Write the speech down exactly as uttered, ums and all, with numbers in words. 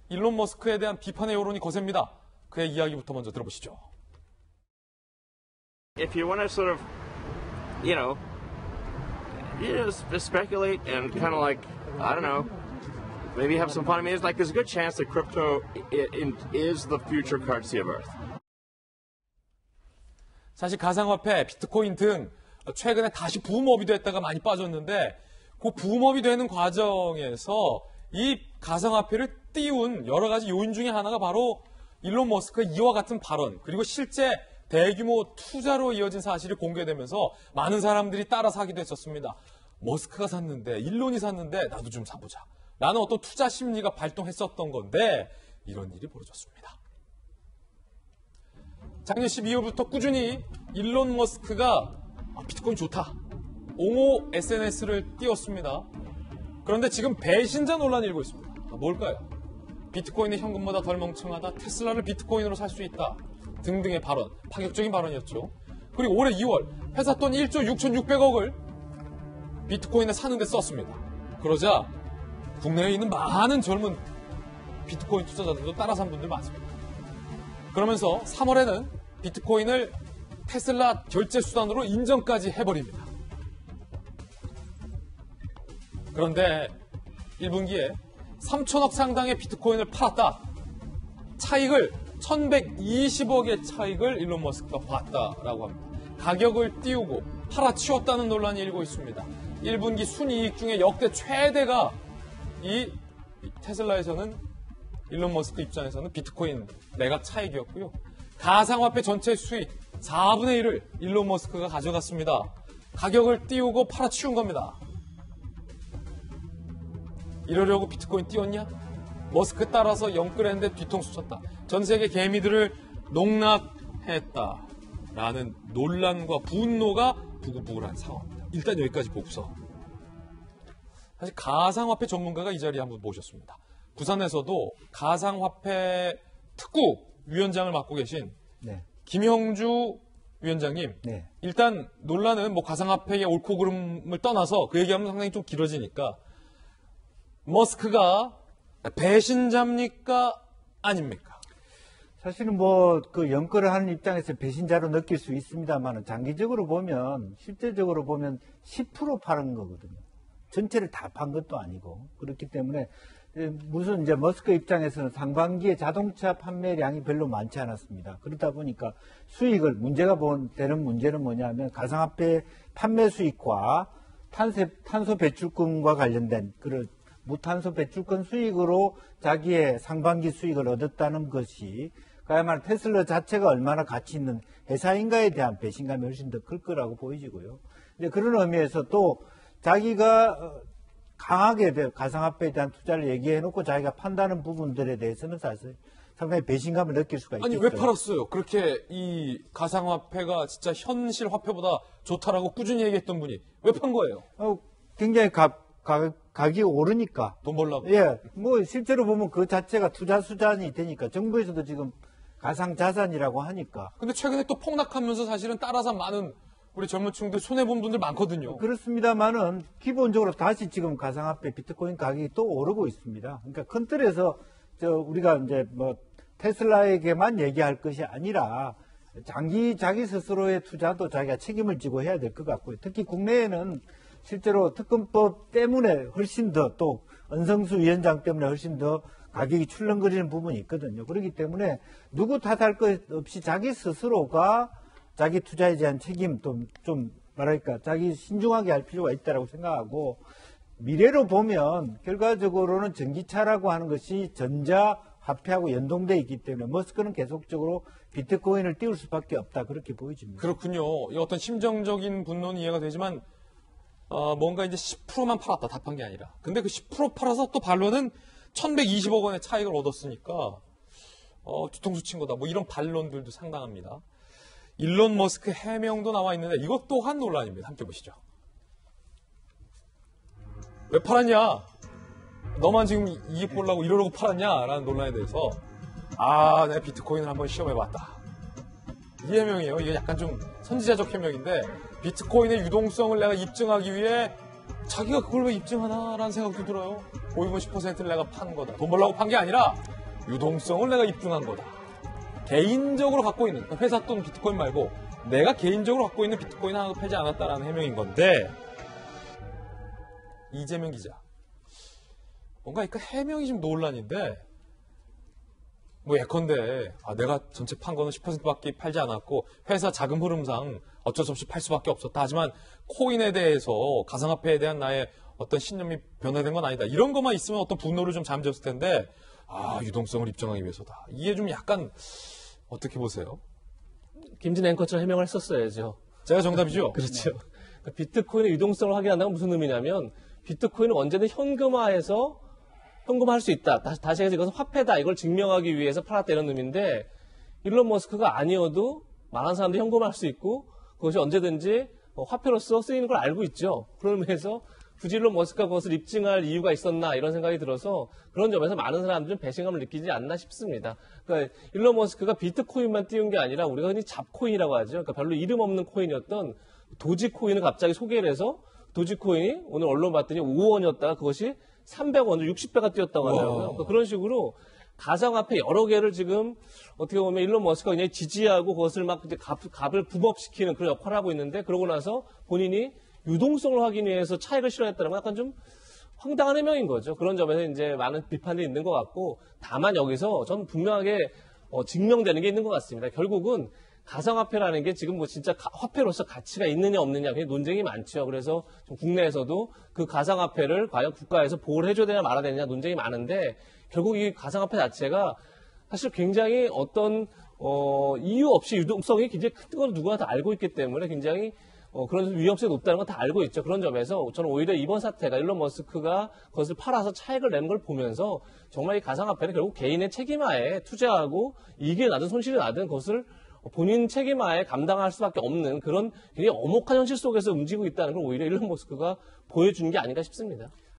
일론 머스크에 대한 비판의 여론이 거셉니다. 그의 이야기부터 먼저 들어보시죠. If you want to sort of, you know, you know, speculate and kind of like, I don't know, maybe have some fun. I mean, it's like there's a good chance that crypto is the future currency of Earth. 사실 가상화폐, 비트코인 등 최근에 다시 붐업이 됐다가 많이 빠졌는데 그 붐업이 되는 과정에서 이 가상화폐를 띄운 여러 가지 요인 중에 하나가 바로 일론 머스크의 이와 같은 발언, 그리고 실제 대규모 투자로 이어진 사실이 공개되면서 많은 사람들이 따라 사기도 했었습니다. 머스크가 샀는데, 일론이 샀는데 나도 좀 사보자 라는 어떤 투자 심리가 발동했었던 건데 이런 일이 벌어졌습니다. 작년 십이월부터 꾸준히 일론 머스크가 아, 비트코인 좋다, 옹호 에스엔에스를 띄웠습니다. 그런데 지금 배신자 논란이 일고 있습니다. 아, 뭘까요? 비트코인이 현금보다 덜 멍청하다, 테슬라를 비트코인으로 살 수 있다 등등의 발언, 파격적인 발언이었죠. 그리고 올해 이월 회사 돈 일조 육천육백억을 비트코인에 사는 데 썼습니다. 그러자 국내에 있는 많은 젊은 비트코인 투자자들도 따라 산 분들 많습니다. 그러면서 삼월에는 비트코인을 테슬라 결제 수단으로 인정까지 해버립니다. 그런데 일 분기에 삼천억 상당의 비트코인을 팔았다. 차익을 천백이십억의 차익을 일론 머스크가 봤다라고 합니다. 가격을 띄우고 팔아치웠다는 논란이 일고 있습니다. 일 분기 순이익 중에 역대 최대가 이 테슬라에서는 일론 머스크 입장에서는 비트코인 매각 차익이었고요. 가상화폐 전체 수익 사분의 일을 일론 머스크가 가져갔습니다. 가격을 띄우고 팔아치운 겁니다. 이러려고 비트코인 띄웠냐? 머스크 따라서 영끌했는데 뒤통수 쳤다. 전 세계 개미들을 농락했다라는 논란과 분노가 부글부글한 상황입니다. 일단 여기까지 보고서 사실 가상화폐 전문가가 이 자리에 한번 모셨습니다. 부산에서도 가상화폐 특구 위원장을 맡고 계신 네. 김형주 위원장님. 네. 일단 논란은 뭐 가상화폐의 옳고 그름을 떠나서 그 얘기하면 상당히 좀 길어지니까 머스크가 배신자입니까? 아닙니까? 사실은 뭐 그 연끌을 하는 입장에서 배신자로 느낄 수 있습니다만 장기적으로 보면 실제적으로 보면 십 퍼센트 파는 거거든요. 전체를 다 판 것도 아니고 그렇기 때문에 무슨 이제 머스크 입장에서는 상반기에 자동차 판매량이 별로 많지 않았습니다. 그러다 보니까 수익을 문제가 되는 문제는 뭐냐면 가상화폐 판매 수익과 탄소, 탄소 배출금과 관련된 그런 무탄소 배출권 수익으로 자기의 상반기 수익을 얻었다는 것이 그야말로 테슬라 자체가 얼마나 가치 있는 회사인가에 대한 배신감이 훨씬 더 클 거라고 보이지고요. 이제 그런 의미에서 또 자기가 강하게 가상화폐에 대한 투자를 얘기해놓고 자기가 판다는 부분들에 대해서는 사실 상당히 배신감을 느낄 수가 있겠죠. 아니 왜 팔았어요? 그렇게 이 가상화폐가 진짜 현실 화폐보다 좋다라고 꾸준히 얘기했던 분이 왜 판 거예요? 어, 굉장히 가, 가, 가격이 오르니까. 돈 벌라고? 예. 뭐 실제로 보면 그 자체가 투자 수단이 되니까 정부에서도 지금 가상자산이라고 하니까. 근데 최근에 또 폭락하면서 사실은 따라서 많은 우리 젊은 층들 손해본 분들 많거든요. 그렇습니다만은 기본적으로 다시 지금 가상화폐 비트코인 가격이 또 오르고 있습니다. 그러니까 큰 틀에서 저 우리가 이제 뭐 테슬라에게만 얘기할 것이 아니라 장기 자기 스스로의 투자도 자기가 책임을 지고 해야 될 것 같고요. 특히 국내에는 실제로 특검법 때문에 훨씬 더 또 은성수 위원장 때문에 훨씬 더 가격이 출렁거리는 부분이 있거든요. 그렇기 때문에 누구 탓할 것 없이 자기 스스로가 자기 투자에 대한 책임 좀, 좀 뭐랄까 자기 신중하게 할 필요가 있다고 생각하고 미래로 보면 결과적으로는 전기차라고 하는 것이 전자 화폐하고 연동되어 있기 때문에 머스크는 계속적으로 비트코인을 띄울 수밖에 없다 그렇게 보여집니다. 그렇군요. 이 어떤 심정적인 분노는 이해가 되지만 어, 뭔가 이제 십 퍼센트만 팔았다 답한 게 아니라 근데 그 십 퍼센트 팔아서 또 반론은 천백이십억 원의 차익을 얻었으니까 어, 뒤통수 친 거다 뭐 이런 반론들도 상당합니다. 일론 머스크 해명도 나와 있는데 이것 또한 논란입니다. 함께 보시죠. 왜 팔았냐? 너만 지금 이익 보려고 이러려고 팔았냐? 라는 논란에 대해서 아, 내가 비트코인을 한번 시험해봤다. 이 해명이에요. 이게 약간 좀 선지자적 해명인데 비트코인의 유동성을 내가 입증하기 위해 자기가 그걸 왜 입증하나? 라는 생각도 들어요. 보이면 십 퍼센트를 내가 파는 거다. 돈 벌려고 판 게 아니라 유동성을 내가 입증한 거다. 개인적으로 갖고 있는, 그러니까 회사 또는 비트코인 말고 내가 개인적으로 갖고 있는 비트코인 하나도 팔지 않았다라는 해명인 건데, 이재명 기자. 뭔가 그 해명이 좀 논란인데, 뭐 예컨대 아, 내가 전체 판 거는 십 퍼센트밖에 팔지 않았고 회사 자금 흐름상 어쩔 수 없이 팔 수밖에 없었다. 하지만 코인에 대해서 가상화폐에 대한 나의 어떤 신념이 변화된 건 아니다. 이런 것만 있으면 어떤 분노를 좀 잠재웠을 텐데 아 유동성을 입증하기 위해서다. 이게 좀 약간 어떻게 보세요? 김진 앵커처럼 해명을 했었어야죠. 제가 정답이죠? 그렇죠. 그러니까 비트코인의 유동성을 확인한다는 건 무슨 의미냐면 비트코인은 언제든 현금화해서 현금화할 수 있다. 다시, 다시 해서 이것은 화폐다. 이걸 증명하기 위해서 팔았다 이런 의미인데 일론 머스크가 아니어도 많은 사람들이 현금화할 수 있고 그것이 언제든지 화폐로서 쓰이는 걸 알고 있죠. 그런 의미에서 굳이 일론 머스크가 그것을 입증할 이유가 있었나 이런 생각이 들어서 그런 점에서 많은 사람들은 배신감을 느끼지 않나 싶습니다. 그러니까 일론 머스크가 비트코인만 띄운 게 아니라 우리가 흔히 잡코인이라고 하죠. 그러니까 별로 이름 없는 코인이었던 도지코인을 갑자기 소개를 해서 도지코인이 오늘 언론 봤더니 오 원이었다가 그것이 삼백 원, 육십 배가 뛰었다고 하더라고요. 그러니까 그런 식으로 가상화폐 여러 개를 지금 어떻게 보면 일론 머스크가 그냥 지지하고 그것을 막 이제 값, 값을 붐업시키는 그런 역할을 하고 있는데 그러고 나서 본인이 유동성을 확인하기 위해서 차익을 실현했다는 건 약간 좀 황당한 해명인 거죠. 그런 점에서 이제 많은 비판이 있는 것 같고 다만 여기서 전 분명하게 어, 증명되는 게 있는 것 같습니다. 결국은 가상화폐라는 게 지금 뭐 진짜 가, 화폐로서 가치가 있느냐 없느냐 그게 논쟁이 많죠. 그래서 좀 국내에서도 그 가상화폐를 과연 국가에서 보호를 해줘야 되냐 말아야 되냐 논쟁이 많은데 결국 이 가상화폐 자체가 사실 굉장히 어떤 어, 이유 없이 유동성이 굉장히 큰 걸 누구나 다 알고 있기 때문에 굉장히 어, 그런 위험성이 높다는 건 다 알고 있죠. 그런 점에서 저는 오히려 이번 사태가 일론 머스크가 그것을 팔아서 차익을 내는 걸 보면서 정말 이 가상화폐는 결국 개인의 책임하에 투자하고 이익이 나든 손실이 나든 그것을 본인 책임하에 감당할 수밖에 없는 그런 굉장히 엄혹한 현실 속에서 움직이고 있다는 걸 오히려 일론 머스크가 보여준 게 아닌가 싶습니다.